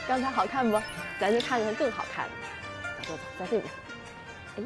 刚才好看不？咱就看看更好看的。走走走，在这边。哎。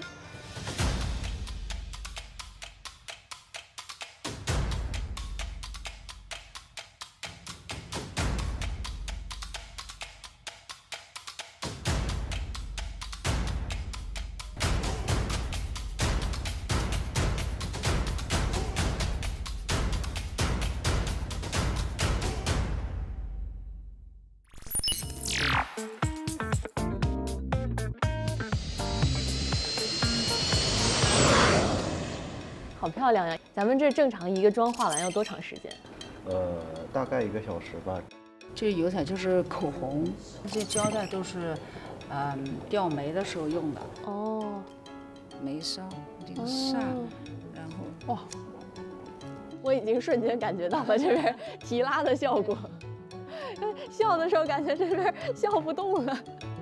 好漂亮呀！咱们这正常一个妆化完要多长时间？ 大概1个小时吧。 这个油彩就是口红，这些胶带都是，吊眉的时候用的。 哦， 眉梢这个煞，然后哇，我已经瞬间感觉到了这边提拉的效果，笑的时候感觉这边笑不动了。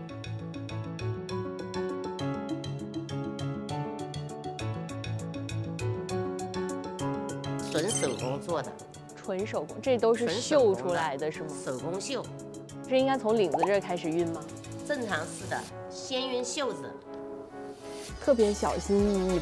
纯手工做的， 纯手工，这都是绣出来的，是吗？ 手工绣， 这应该从领子这儿开始熨吗？ 正常是的，先熨袖子， 特别小心翼翼。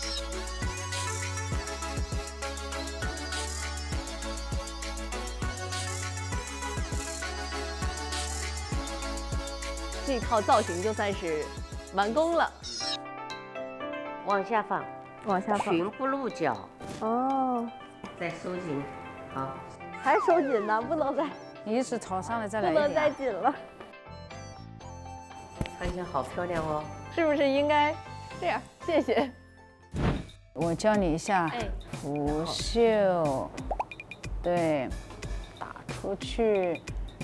这套造型就算是完工了。 往下放， 往下放， 裙不露脚。 哦， 再收紧，好， 还收紧呢，不能再， 一直朝上来再来不能再紧了， 穿起来好漂亮哦， 是不是应该这样？谢谢。 我教你一下，拂袖，对，打出去。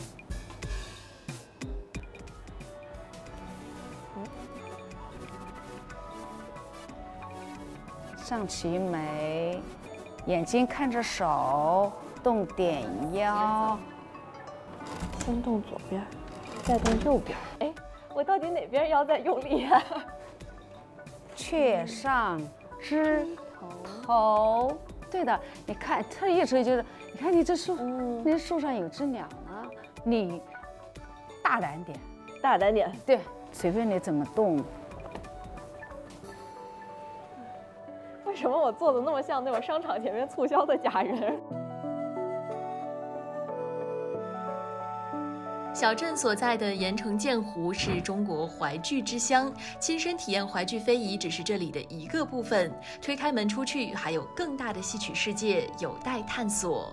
上齐眉，眼睛看着手，动点腰。 先动左边，再动右边。哎，我到底哪边腰在用力呀？ 雀上枝头，对的。你看，特意说就是，你看你这树，那树上有只鸟呢，你大胆点， 大胆点。 对，随便你怎么动。 为什么我做的那么像那种商场前面促销的假人？ 小镇所在的盐城建湖是中国淮剧之乡，亲身体验淮剧非遗只是这里的一个部分。推开门出去，还有更大的戏曲世界有待探索。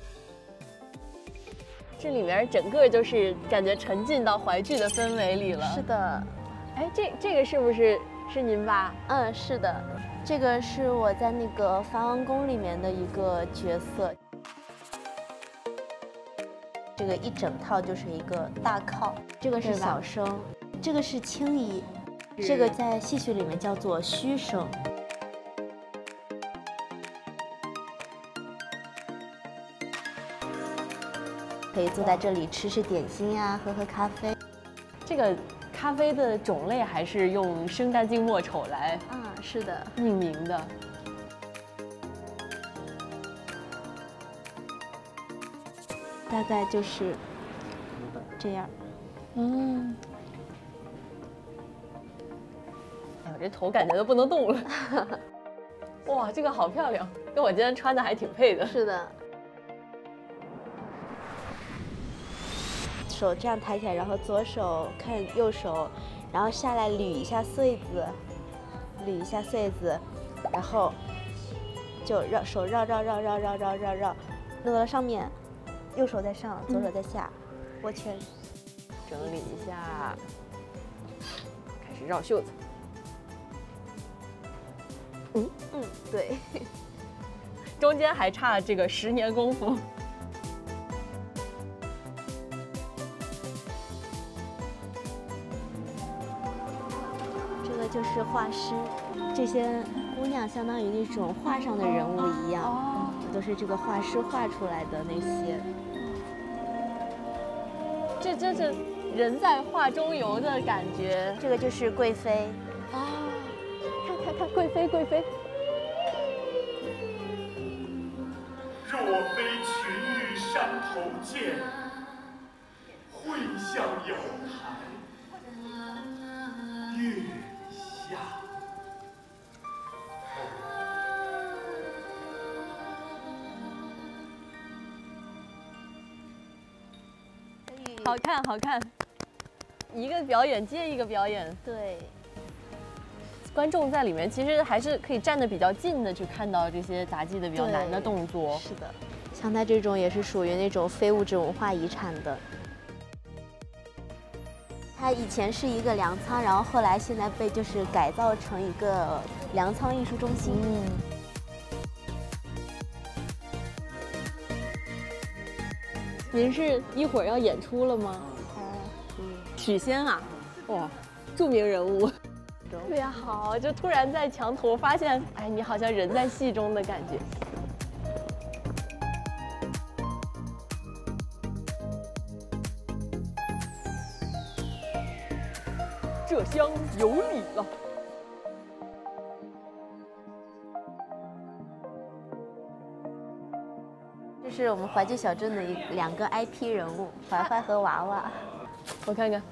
这里面整个就是感觉沉浸到淮剧的氛围里了。 是的， 哎，这个是不是您吧？ 嗯，是的。 这个是我在那个樊王宫里面的一个角色，这个一整套就是一个大靠，这个是小生，这个是青衣，这个在戏曲里面叫做虚声。可以坐在这里吃吃点心呀，喝喝咖啡。 这个咖啡的种类还是用生旦净末丑来是的， 命名的。 大概就是这样。 哎呦，这头感觉都不能动了。哇，这个好漂亮，跟我今天穿的还挺配的。 是的。手这样抬起来，然后左手看右手，然后下来捋一下穗子。 捋一下穗子，然后就手绕，弄到上面，右手在上，左手在下，握拳， 整理一下，开始绕袖子。 对， 中间还差这个10年功夫。 就是画师，这些姑娘相当于那种画上的人物一样，都是这个画师画出来的那些。 这真是人在画中游的感觉。 这个就是贵妃看贵妃。 若非群玉山头见，会下向有台，月下。 好看，好看，一个表演接一个表演。 对， 观众在里面其实还是可以站得比较近的去看到这些杂技的比较难的动作。 是的，像它这种也是属于那种非物质文化遗产的。它以前是一个粮仓，然后后来现在被就是改造成一个粮仓艺术中心。 您是一会儿要演出了吗？许仙啊，哇，著名人物，特别好，就突然在墙头发现，哎，你好像人在戏中的感觉。这厢有礼了。 这是我们怀旧小镇的两个 IP 人物，怀怀和娃娃。 我看看。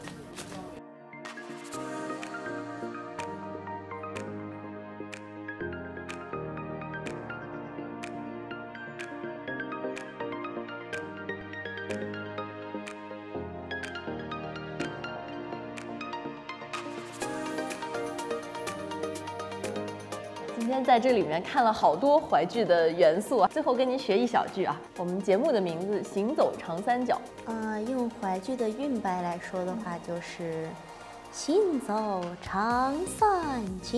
今天在这里面看了好多淮剧的元素啊，最后跟您学一小句啊。我们节目的名字《行走长三角》。 用淮剧的韵白来说的话，就是行走长三角，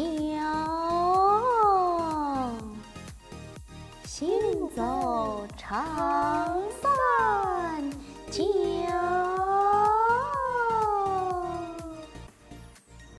行走长三角。